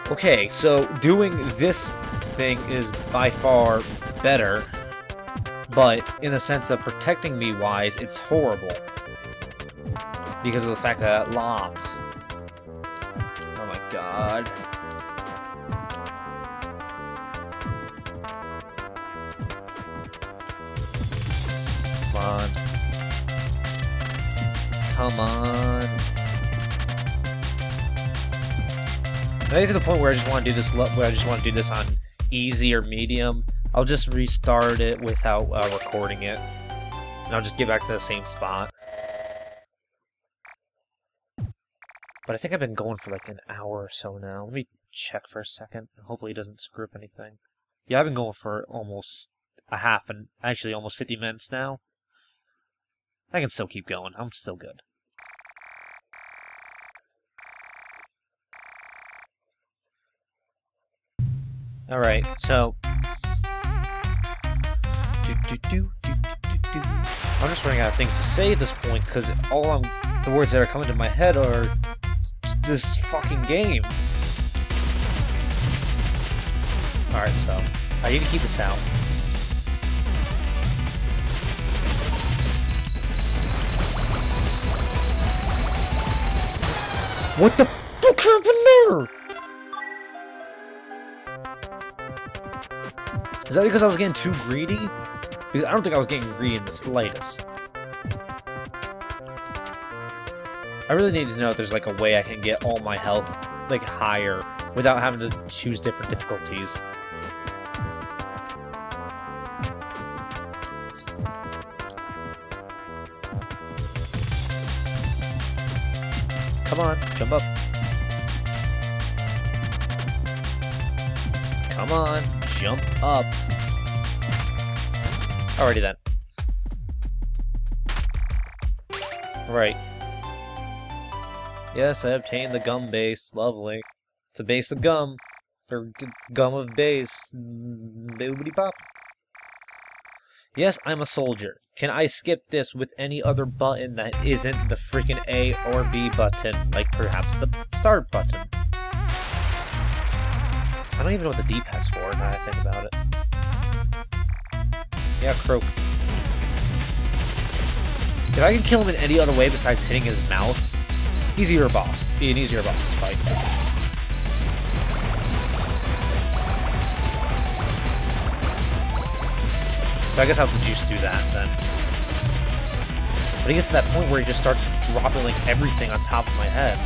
Okay, so doing this thing is by far better, but in the sense of protecting me wise, it's horrible. Because of the fact that it lobs. Oh my god. Come on. Come on. I get to the point where I just want to do this. Where I just want to do this on easy or medium. I'll just restart it without recording it, and I'll just get back to the same spot. But I think I've been going for like an hour or so now. Let me check for a second. Hopefully it doesn't screw up anything. Yeah, I've been going for almost actually almost 50 minutes now. I can still keep going. I'm still good. Alright, so... I'm just running out of things to say at this point, because the words that are coming to my head are this fucking game. Alright, so I need to keep this out. What the fuck happened there? Is that because I was getting too greedy? Because I don't think I was getting greedy in the slightest. I really need to know if there's like a way I can get all my health like higher without having to choose different difficulties. Come on, jump up. Come on, jump up. Alrighty then. Right. Yes, I obtained the gum base. Lovely. It's a base of gum. Or gum of base. Boobity pop. Yes, I'm a soldier. Can I skip this with any other button that isn't the freaking A or B button? Like perhaps the start button. I don't even know what the D-pad's for now that I think about it. Yeah, croak. If I can kill him in any other way besides hitting his mouth, easier boss. Be an easier boss fight. So I guess I'll have to just do that then. But he gets to that point where he just starts dropping like everything on top of my head.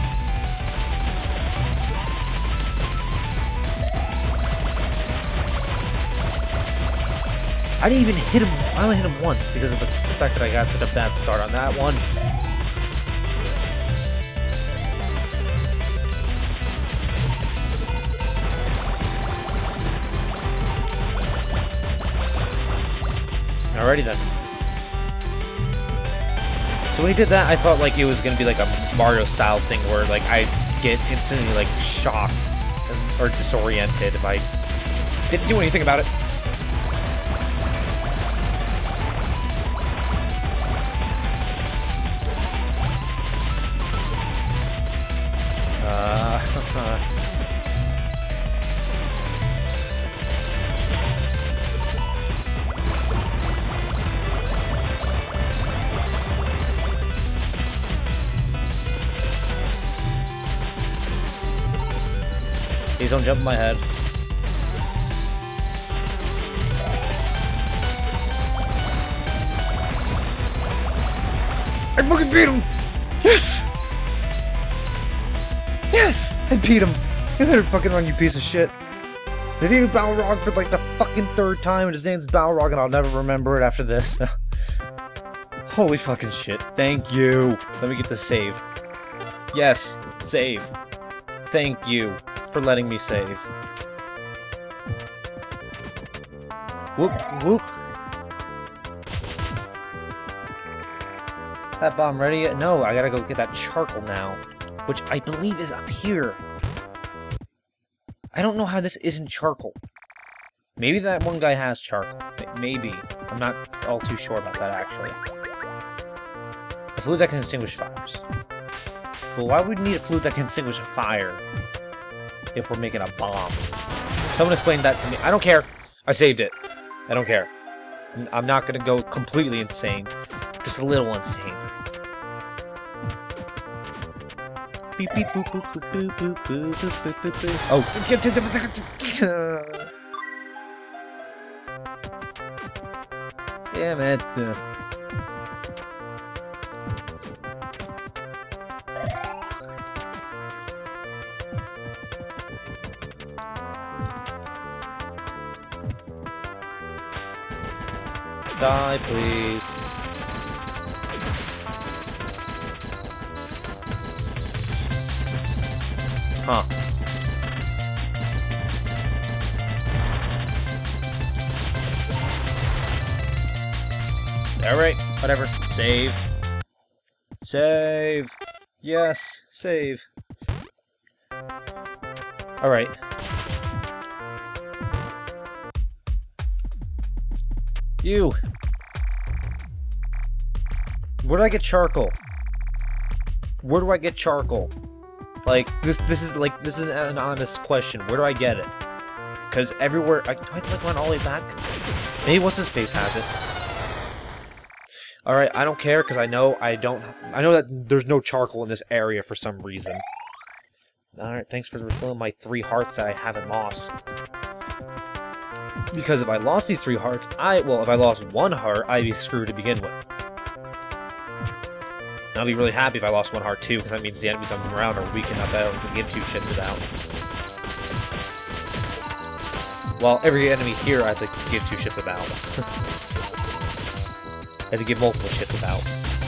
I didn't even hit him. I only hit him once because of the fact that I got such a bad start on that one. Alrighty then. So when he did that, I thought like it was gonna be like a Mario style thing where like I get instantly like shocked or disoriented if I didn't do anything about it. Please don't jump in my head. I fucking beat him! Yes! Yes! I beat him! You better fucking run, you piece of shit. They beat Balrog for like the fucking third time, and his name's Balrog, and I'll never remember it after this. Holy fucking shit. Thank you. Let me get the save. Yes, save. Thank you for letting me save. Whoop, whoop. That bomb ready yet? No, I gotta go get that charcoal now. Which I believe is up here. I don't know how this isn't charcoal. Maybe that one guy has charcoal. Maybe. I'm not all too sure about that, actually. A fluid that can extinguish fires. Well, why would we need a fluid that can extinguish a fire? if we're making a bomb. Someone explained that to me. I don't care. I saved it. I don't care. I'm not gonna go completely insane. Just a little insane. Beep beep boop boop boop boop boop boop boop boop boop. Oh. Damn it. Die, please. Huh. Alright, whatever. Save. Save. Yes, save. Alright. You! Where do I get charcoal? Where do I get charcoal? Like, this is an honest question. Where do I get it? Because everywhere... do I have to, like, run all the way back? Maybe what's-his-face has it. Alright, I don't care, because I know that there's no charcoal in this area for some reason. Alright, thanks for refilling my 3 hearts that I haven't lost. Because if I lost these 3 hearts, if I lost 1 heart, I'd be screwed to begin with. And I'll be really happy if I lost 1 heart too, because that means the enemies I'm around are weak enough that I don't give 2 shits about. Well, every enemy here I have to give 2 shits about. I have to give multiple shits about.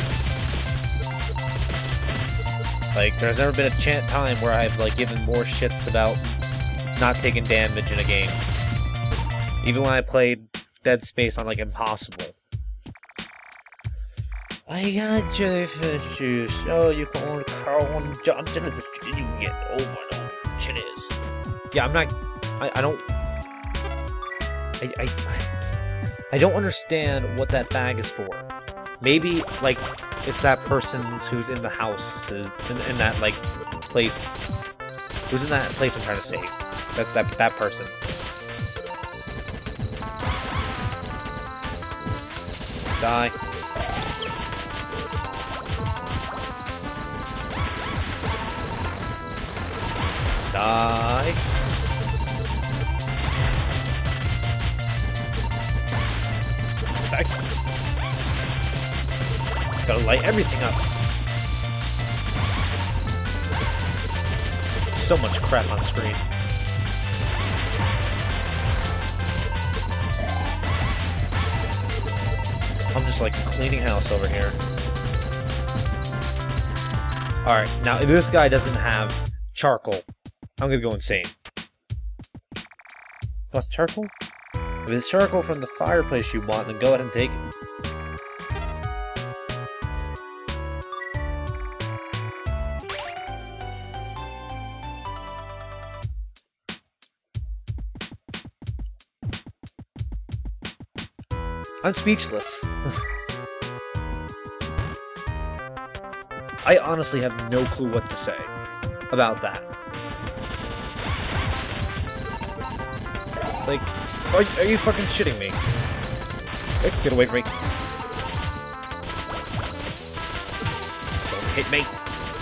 Like, there's never been a time where I've, like, given more shits about not taking damage in a game. Even when I played Dead Space on, like, Impossible. I got jellyfish juice. Oh, you can only call one jellyfish juice. You can get over and over shit is. Yeah, I'm not... I don't understand what that bag is for. Maybe, like, it's that person who's in the house, in that, like, place. Who's in that place I'm trying to save. That person. Die. Die. Die. Gotta light everything up. So much crap on screen. I'm just like cleaning house over here. Alright, now if this guy doesn't have charcoal, I'm gonna go insane. What's charcoal? If it's charcoal from the fireplace you want, then go ahead and take it. I'm speechless. I honestly have no clue what to say about that. Like, are you fucking shitting me? Hey, get away from me. Don't hit me.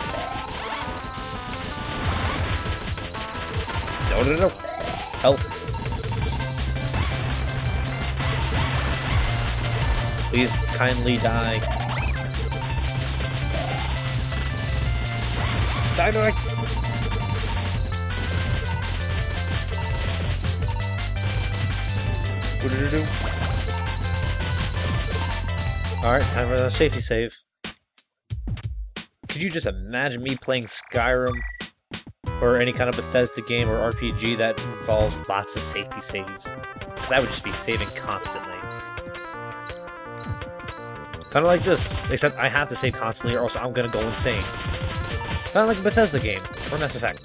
No. Help. Please kindly die. Die. Alright, time for the safety save. Could you just imagine me playing Skyrim? Or any kind of Bethesda game or RPG that involves lots of safety saves? Because I would just be saving constantly. Kind of like this, except I have to save constantly or else I'm gonna go insane. Kind of like a Bethesda game, or Mass Effect.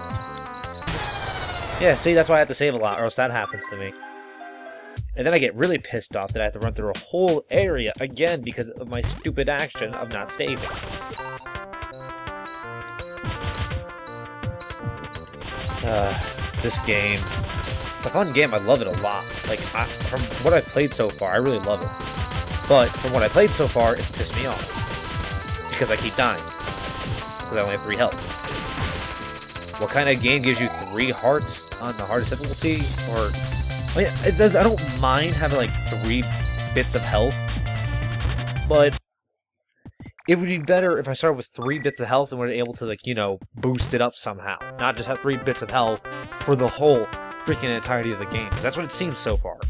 Yeah, see, that's why I have to save a lot, or else that happens to me. And then I get really pissed off that I have to run through a whole area again because of my stupid action of not saving. This game. It's a fun game. I love it a lot. Like, from what I've played so far, I really love it. But from what I played so far, it's pissed me off. Because I keep dying. Because I only have 3 health. What kind of game gives you 3 hearts on the hardest difficulty? Or, I mean, I don't mind having like 3 bits of health, but it would be better if I started with 3 bits of health and were able to, like, you know, boost it up somehow. Not just have 3 bits of health for the whole freaking entirety of the game. That's what it seems so far.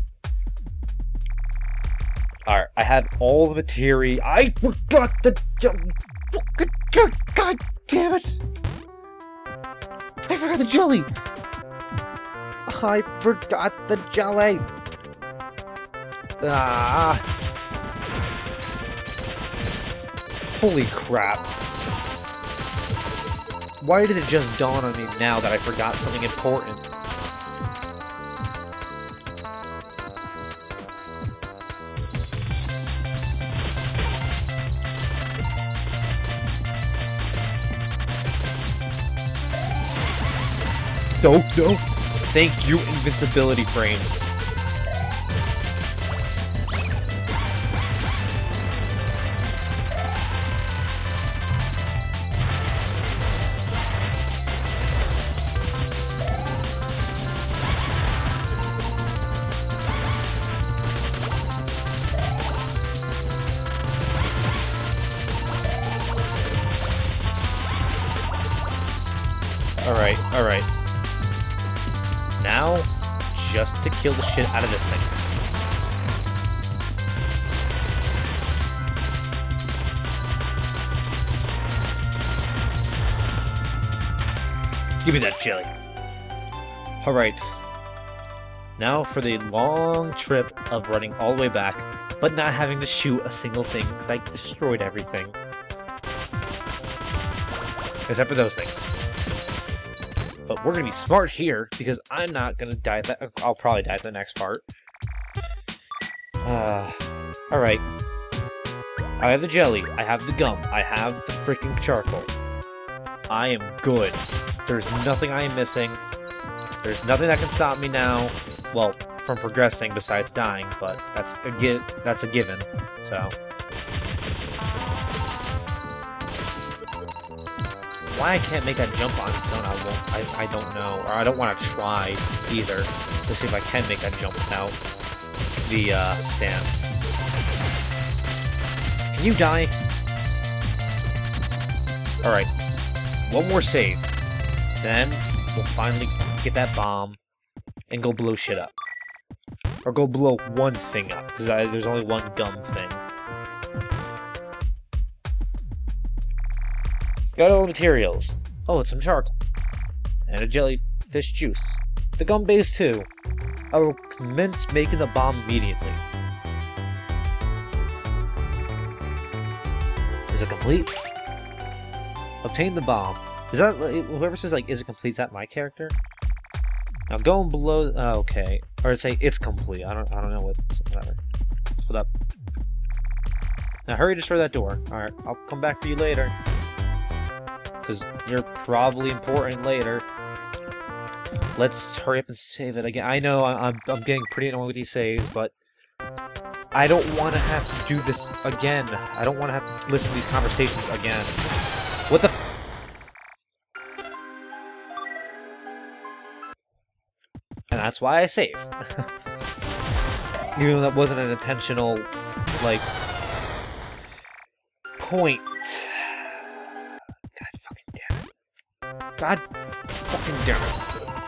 Alright, I have all the materia. I forgot the jelly. God damn it! I forgot the jelly! I forgot the jelly! Ah! Holy crap. Why did it just dawn on me now that I forgot something important? No. Thank you, invincibility frames. Alright. Now, just to kill the shit out of this thing. Give me that jelly. Alright. Now for the long trip of running all the way back, but not having to shoot a single thing, because I destroyed everything. Except for those things. But we're gonna be smart here, because I'm not gonna die that. I'll probably die at the next part. Alright. I have the jelly, I have the gum, I have the freaking charcoal. I am good. There's nothing I am missing. There's nothing that can stop me now. Well, from progressing besides dying, but that's a given. So. Why I can't make that jump on its own, I don't know. Or I don't want to try either. To see if I can make that jump without the stand. Can you die? Alright. One more save. Then we'll finally get that bomb and go blow shit up. Or go blow one thing up, because there's only one gum thing. Got all the materials. Oh, it's some charcoal. And a jellyfish juice. The gum base too. I will commence making the bomb immediately. Is it complete? Obtain the bomb. Is that, whoever says, like, is it complete, is that my character? Now going below, okay. Or say it's complete. I don't know whatever. Hold up. Now hurry, destroy that door. Alright, I'll come back for you later. Because you're probably important later. Let's hurry up and save it again. I know I'm getting pretty annoyed with these saves, but I don't want to have to do this again. I don't want to have to listen to these conversations again. What the? And that's why I save. Even though that wasn't an intentional, like, point. God fucking damn it.